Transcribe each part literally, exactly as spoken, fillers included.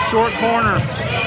short corner.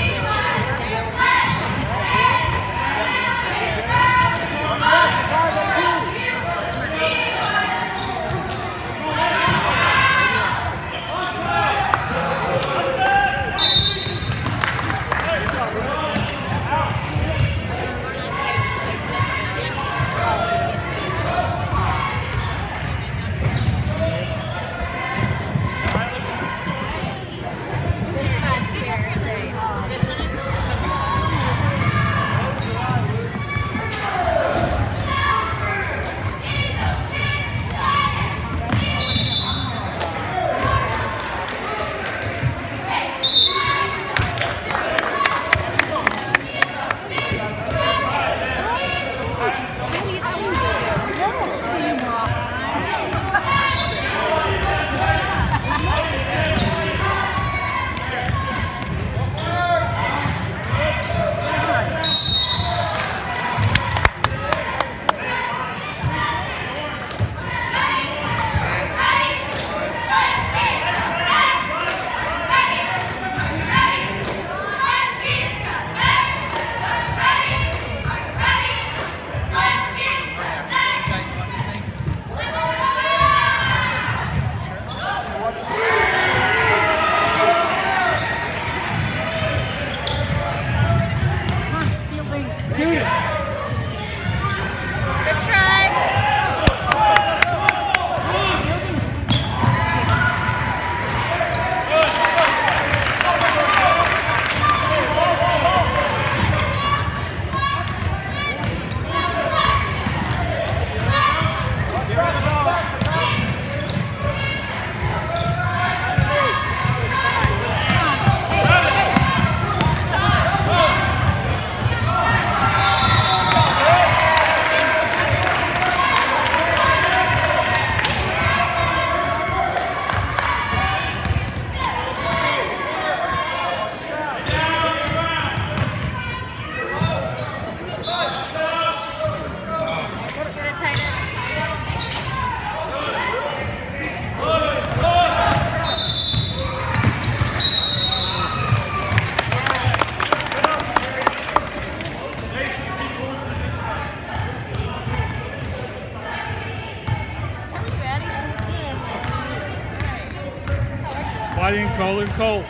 Fighting Colin Cole.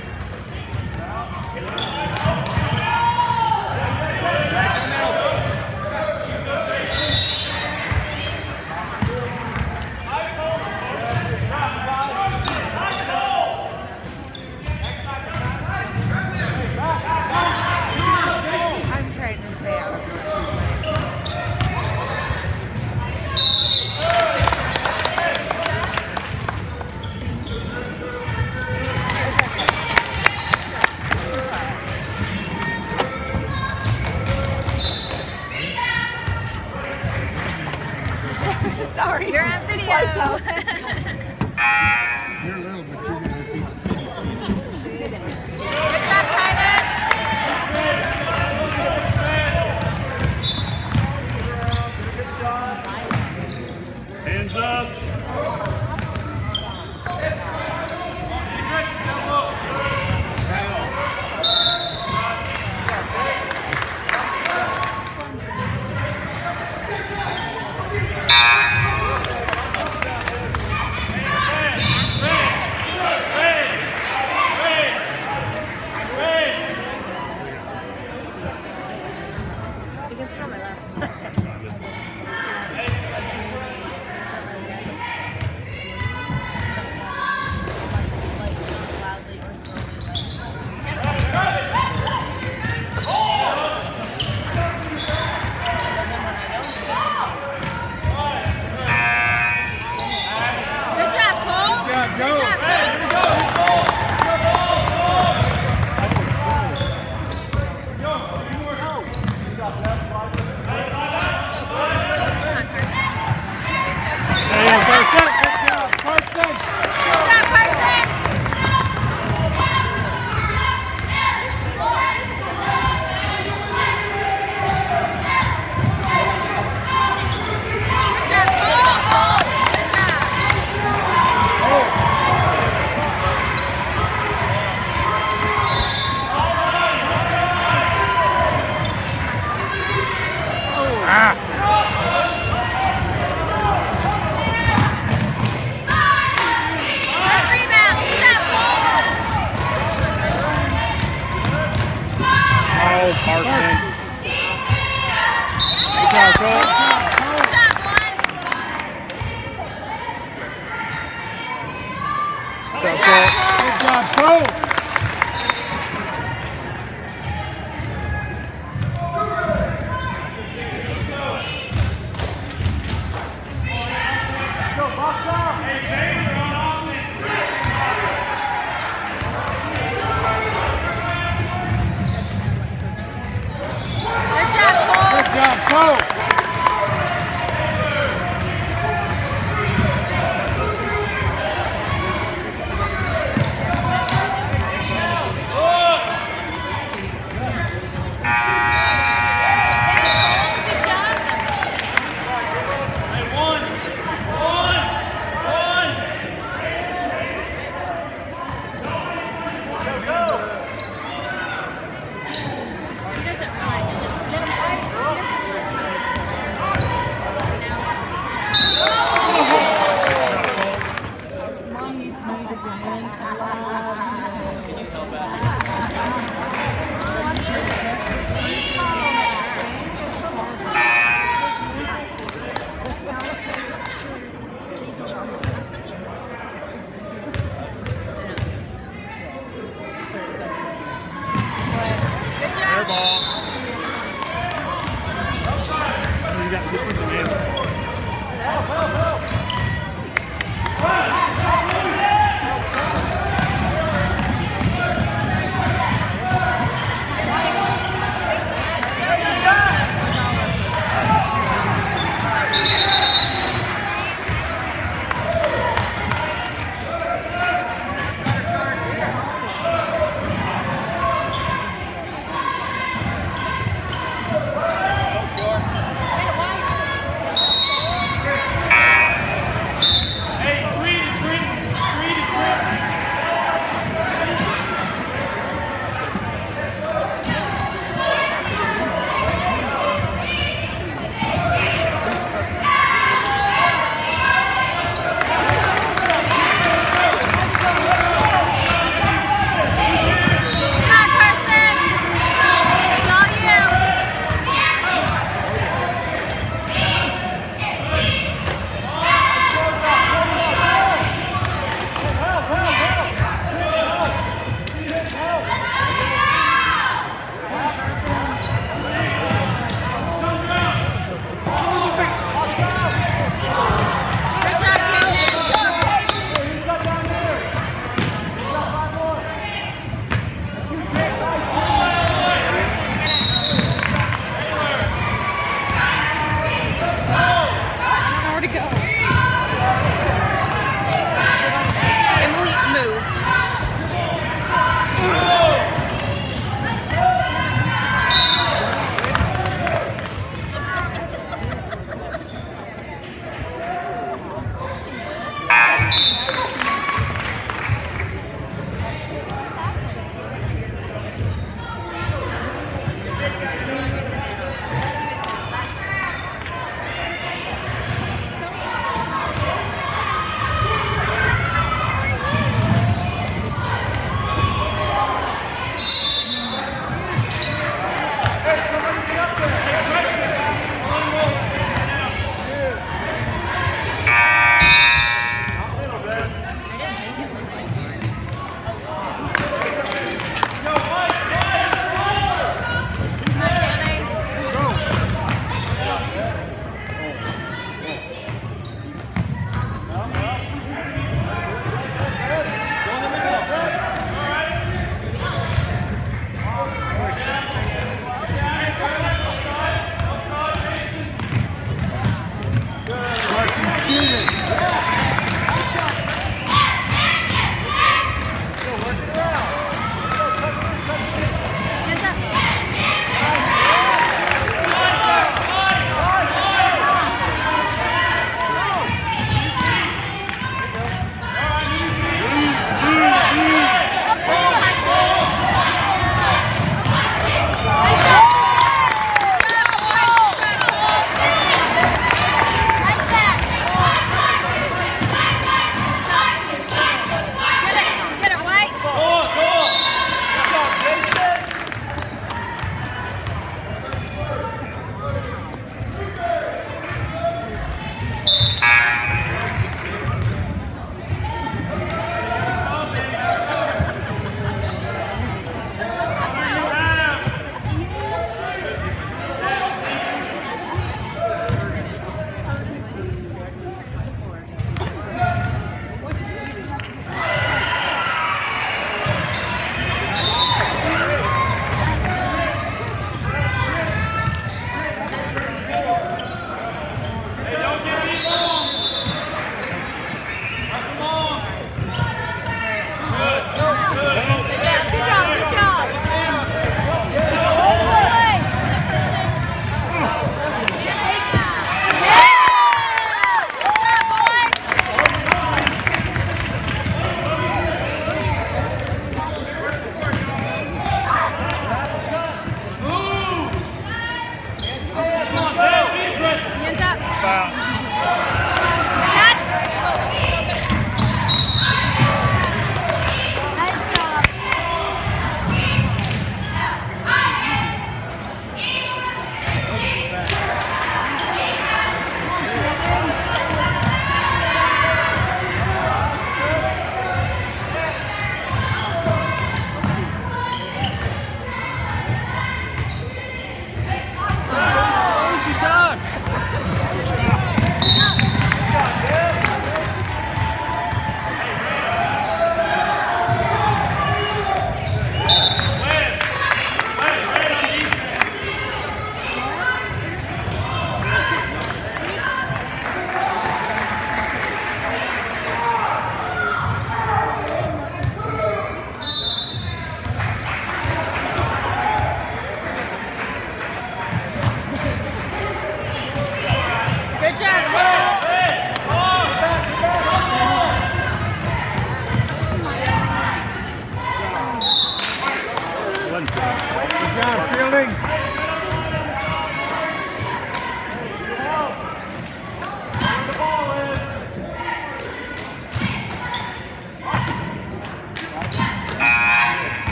I'm trying to stay out of this. Sorry, you're on video. You're little, but you're going to be Good job, Titus. hands up. Cole, Parkman. Good job, Cole. Good job, Cole. Good job, Cole. Ball. You got this one's amazing.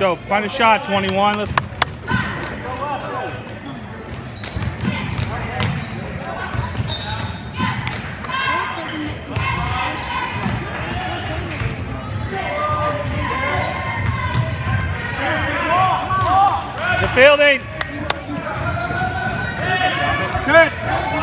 go. Find a shot, twenty-one. Let's. The fielding. Good.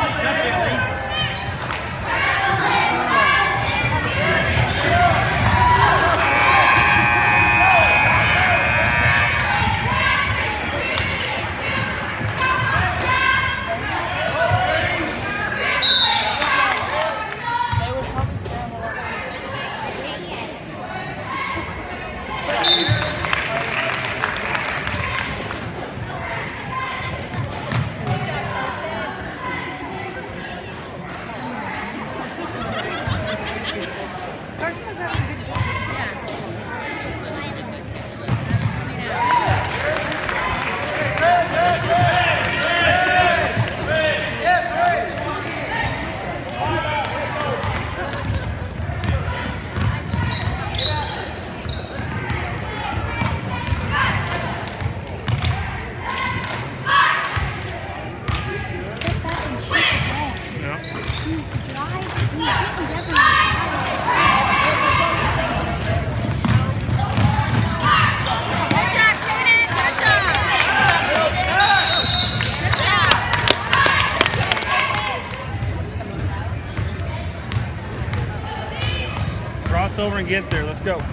Cross over and get there. Let's go.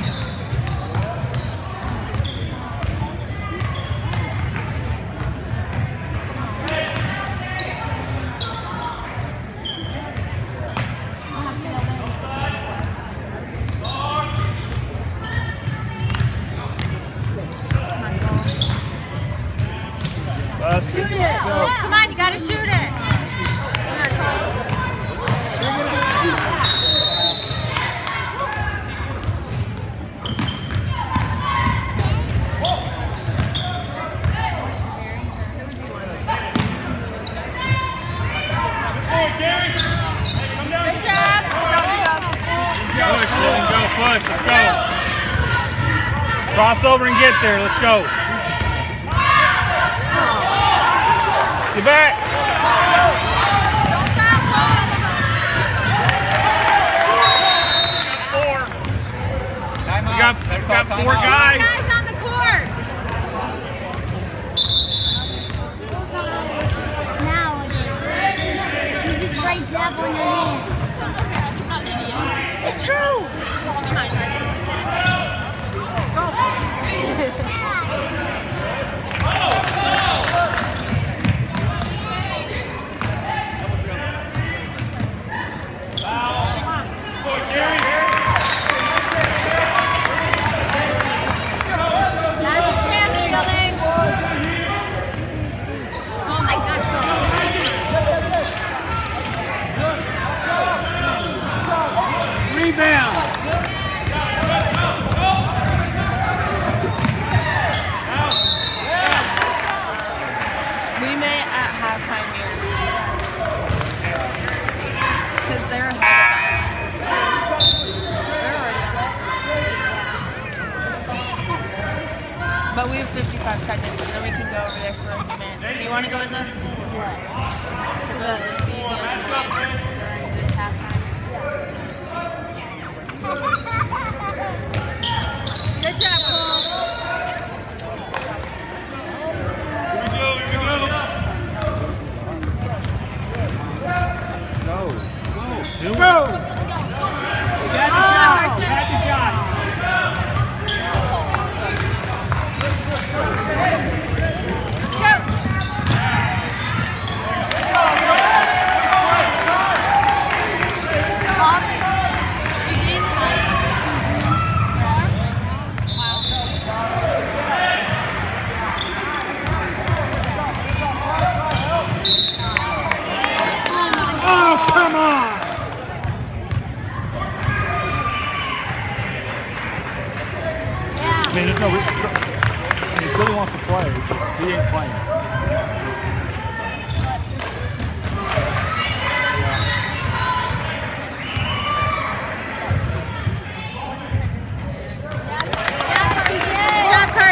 Let's Shoot it. Go. Come on, you gotta shoot it. Good job. Push, Lynn, go, push, let's go. Cross over and get there, let's go. Get back. Four. We got, we got four guys. Guys on the court. Nowadays, you just write zap on your hand. It's true. Now's your chance, Fielding. Oh my gosh. Rebound. We may at halftime here. Because they're ahead of us. They're already on. But we have fifty-five seconds, and then we can go over there for a few minutes. Do you want to go with us? What? To the season. This halftime. Good job, Cole. Go. You had the shot. You had the shot. Let's go. Hawks, you did? Oh, come on. I mean, there's no reason. I mean, he really wants to play. He ain't playing. Good job,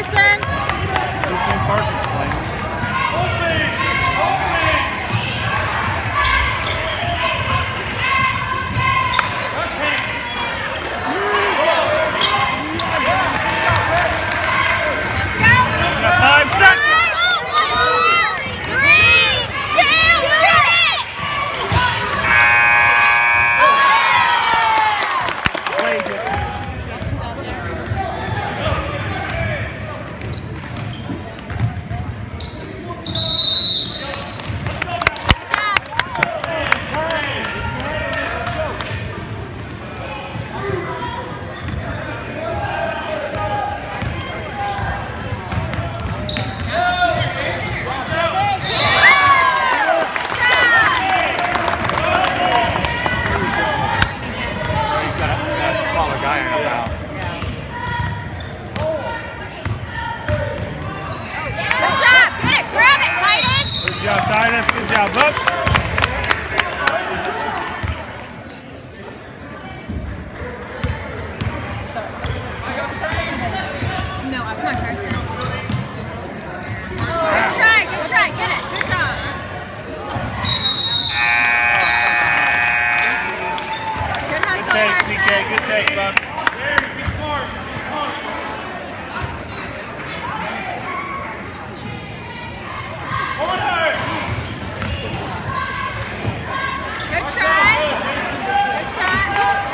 job, bud. No, come on, Carson. Good try, good try, get it, good job. Good hustle, Good take, Carson. C K, good take, bud. Good try. Good shot.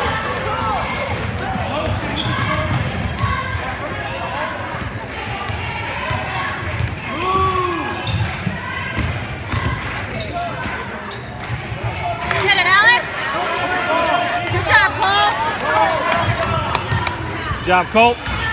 Get it, Alex. Good job, Cole. Good job, Colt.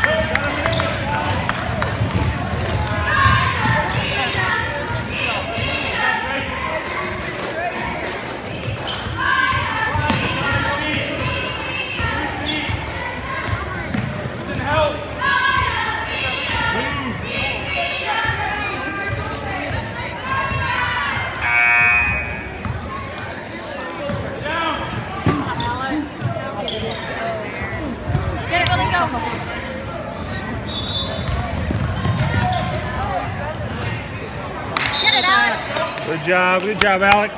Get it, Billy, go. Get it, Alex. Good job, good job, Alex.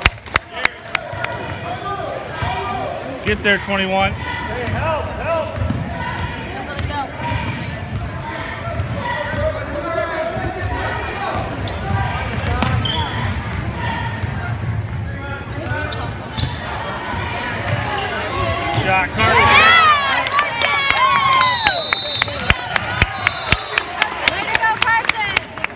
Get there, twenty-one. Go, Billy, go. Shot, Carter. Way to go, Carson.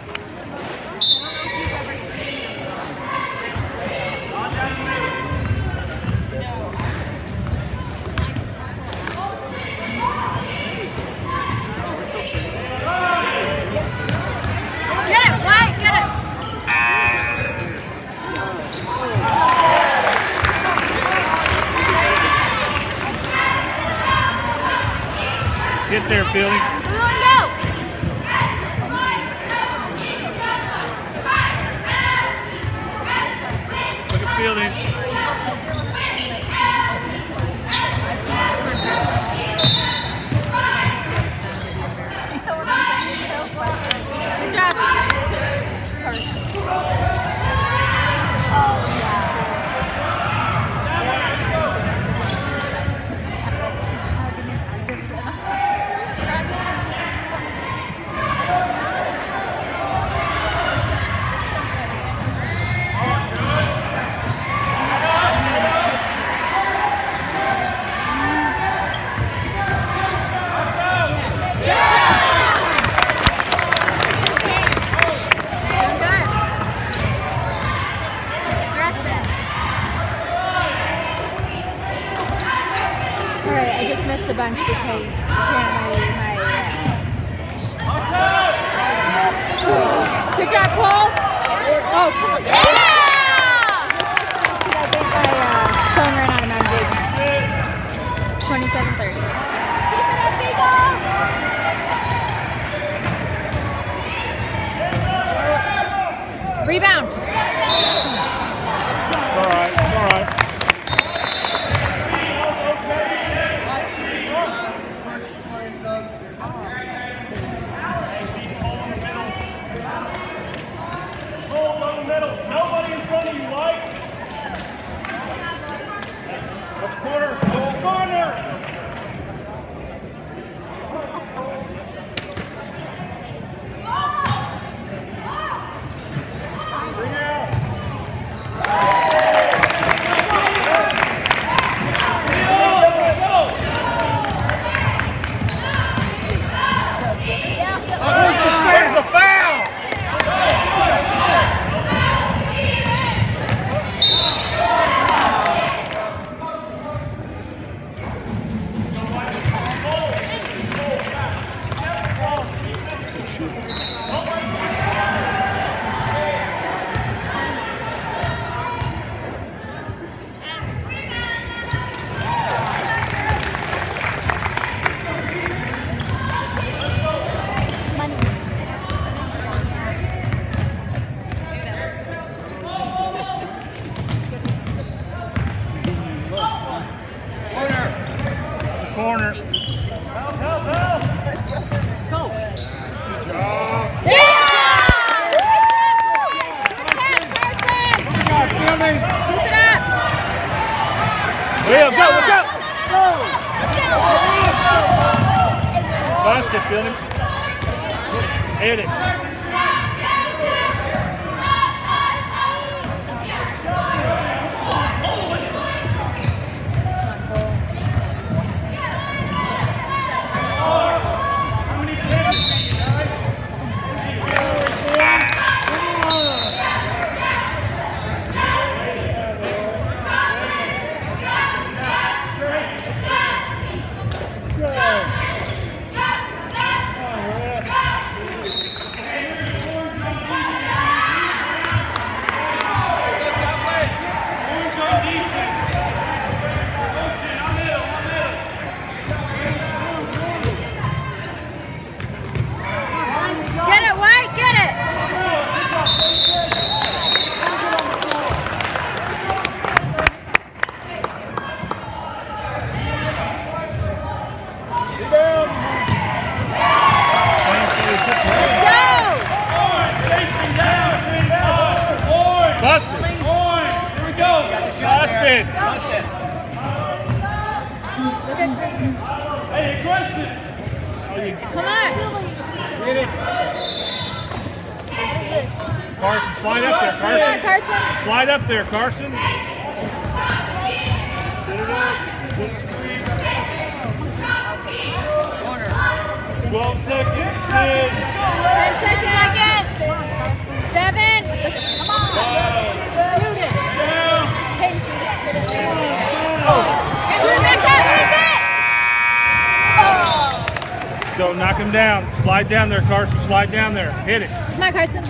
Get it, White, get it. Get there, Fielding. Blue and go. Look at Fielding. Good job. Doing good. Aggressive. Alright, I just missed a bunch because apparently my uh, Good job, Cole. oh come on. Yeah! I think my uh, phone ran out of memory. twenty-seven thirty. Rebound. It's all right, it's all right. Hold on the middle. Nobody Bill, go, go, go! Bust it, Billy. Hit it. Carson, slide up there, Carson. On, Carson. Slide up there, Carson. Sit it up. Sit it squeeze. twelve seconds. ten. ten seconds. Seven. Come on. Five. Shoot it. Hey, shoot it. Oh. Shoot it back up. That's it. Oh. Go, knock him down. Slide down there, Carson. Slide down there. Hit it. Come on, Carson.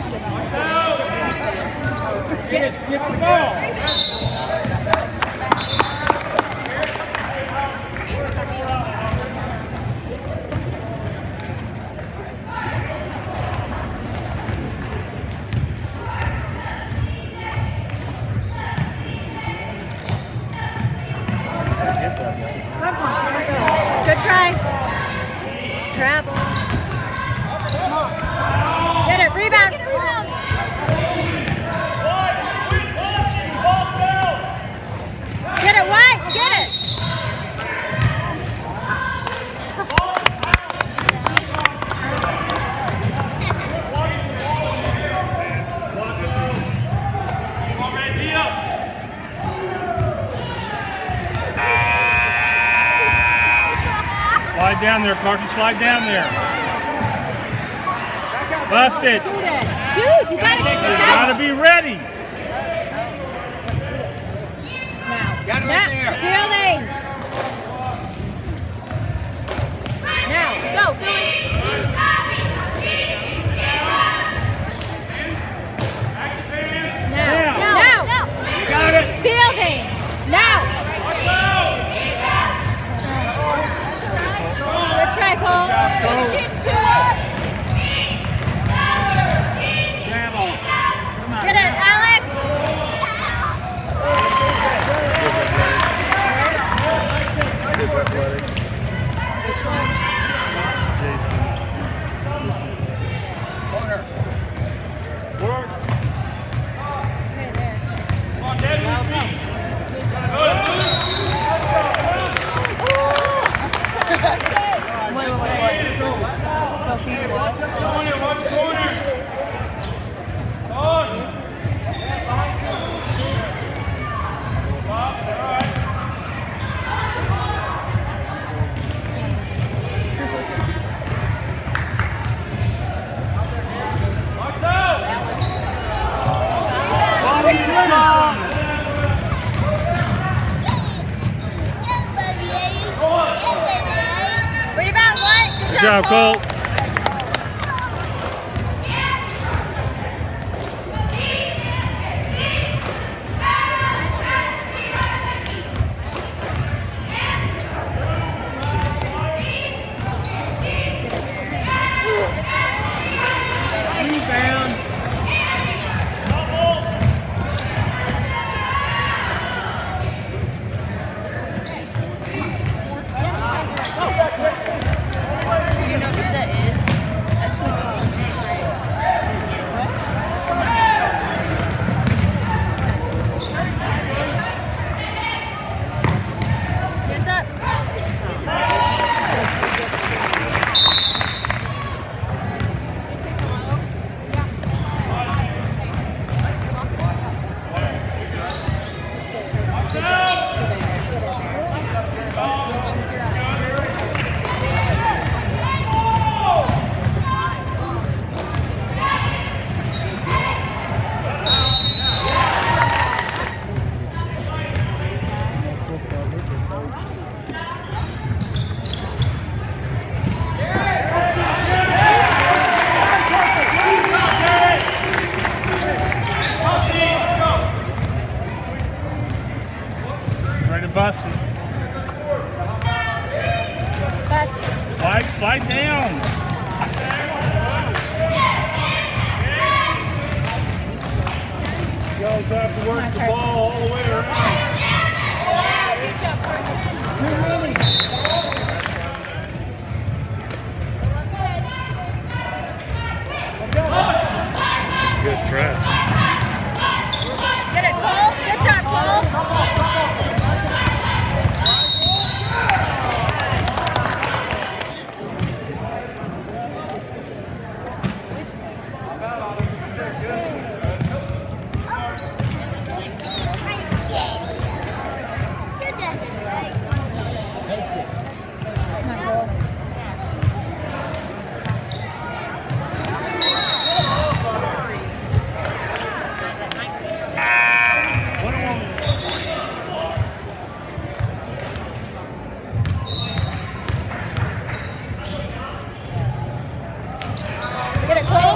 Get it, get the ball. Good try. Travel. Get it. Rebound. Get it, rebound. Get it, White. Get it. Slide down there, Carson. Slide down there. Bust it. Shoot, you gotta be You gotta be ready. Got it Now, right there. fielding. Now, go, Billy. Now, now, now. You got it. Fielding. Now. Good try, Cole. Grab on. Come on. Get it, Alex. Corner. Work. Okay, there. Come on, Daddy. Wait, wait, wait, wait. Sophie, what? Corner, watch corner. On. Stop. All right. Box out. Body strong. Rebound, White. Good Good job, Cole. Rebound. You know, the Busted. Bust. Slide, slide down. You guys have to work the ball all the way around. Good job, Good press. Get it, Cole. Good job, Cole. Get it, Cole.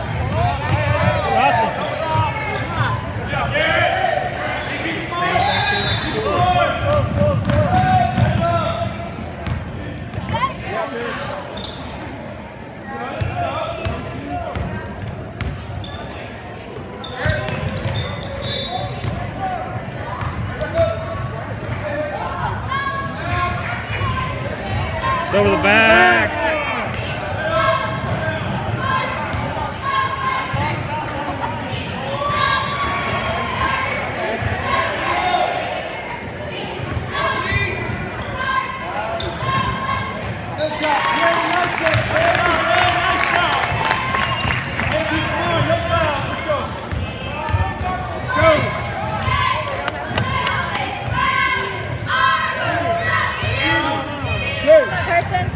Over the back. Carson.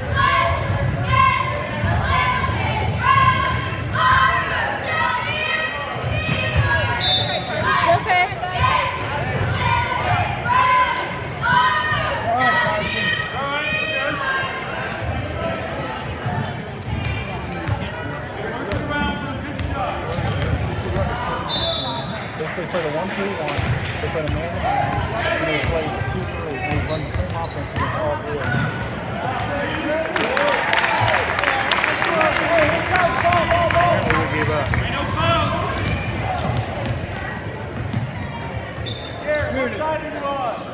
Okay. If they play the one three one, they play the man and they play the two three. They run the same offense against all three of them. We would give up. Here, what side are you on?